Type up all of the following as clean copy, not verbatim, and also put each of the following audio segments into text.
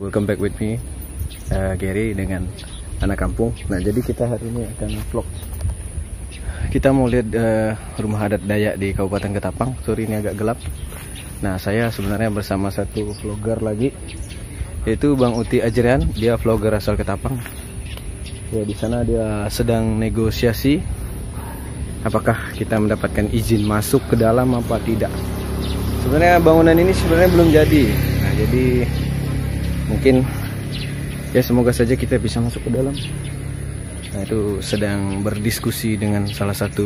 Welcome back with me, Gary dengan anak kampung. Nah, jadi kita hari ini akan vlog. Kita mau lihat rumah adat Dayak di Kabupaten Ketapang. Sorry ini agak gelap. Nah, saya sebenarnya bersama satu vlogger lagi, yaitu Bang Uti Ajrian. Dia vlogger asal Ketapang. Ya, di sana dia sedang negosiasi apakah kita mendapatkan izin masuk ke dalam apa tidak. Sebenarnya bangunan ini sebenarnya belum jadi. Nah, jadi mungkin ya semoga saja kita bisa masuk ke dalam. Nah, itu sedang berdiskusi dengan salah satu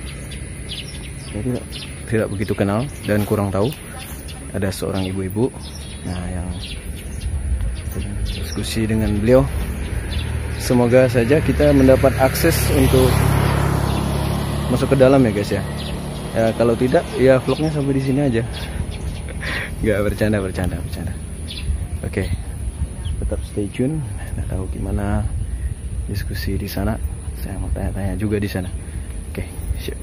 yang tidak begitu kenal dan kurang tahu. Ada seorang ibu-ibu, nah, yang sedang diskusi dengan beliau. Semoga saja kita mendapat akses untuk masuk ke dalam ya guys ya. Ya kalau tidak ya vlognya sampai di sini aja. Nggak, bercanda. Oke. Tetap stay tune. Nggak tahu gimana diskusi di sana. Saya mau tanya-tanya juga di sana. Oke, siap.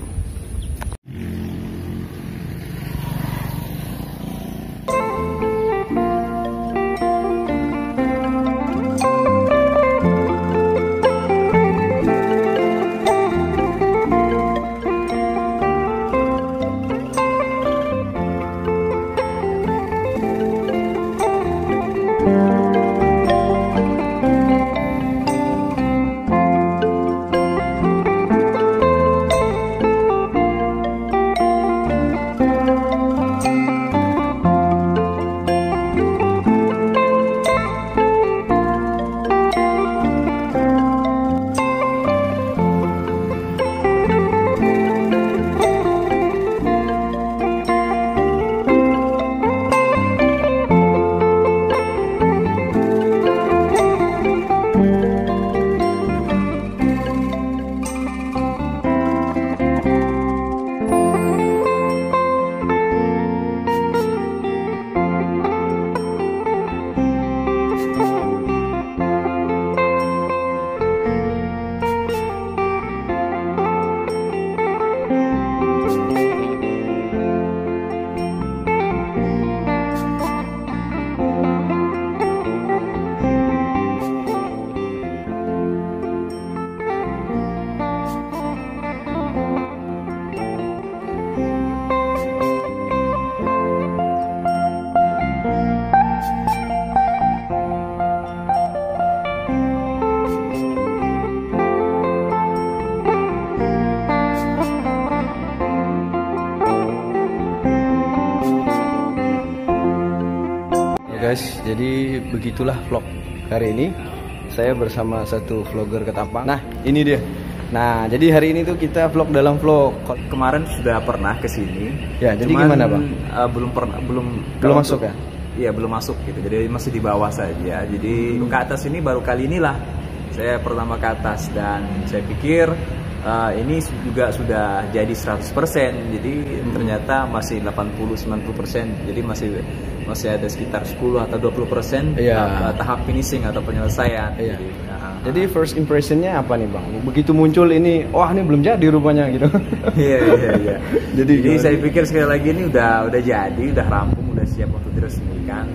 Guys, jadi begitulah vlog hari ini. Saya bersama satu vlogger Ketapang. Nah, ini dia. Nah, jadi hari ini tuh kita vlog dalam vlog. Kemarin sudah pernah ke sini. Ya, jadi gimana, Bang? Belum masuk ya? Iya, belum masuk gitu. Jadi masih di bawah saja. Jadi ke atas ini baru kali inilah saya pertama ke atas, dan saya pikir ini juga sudah jadi 100%. Jadi ternyata masih 80-90%. Jadi masih ada sekitar 10 atau 20% tahap finishing atau penyelesaian. Iya. Jadi first impressionnya apa nih, Bang? Begitu muncul ini, wah ini belum jadi rupanya gitu. Iya. Jadi saya pikir sekali lagi ini udah jadi, udah rampung, udah siap untuk diresmikan.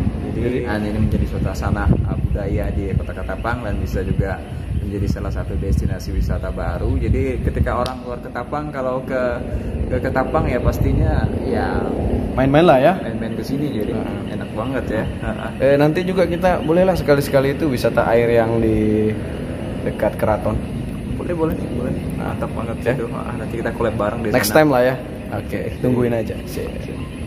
Jadi ini menjadi suasana budaya di Kota Ketapang dan bisa juga menjadi salah satu destinasi wisata baru. Jadi ketika orang luar Ketapang kalau ke Ketapang ya pastinya ya main-main lah ya. Main-main ke sini, jadi enak banget ya. Nanti juga kita bolehlah sekali-sekali itu wisata air yang di dekat keraton. Boleh. Mantap banget ya. Nanti kita collab bareng di Next sana. time lah ya. Oke, tungguin aja.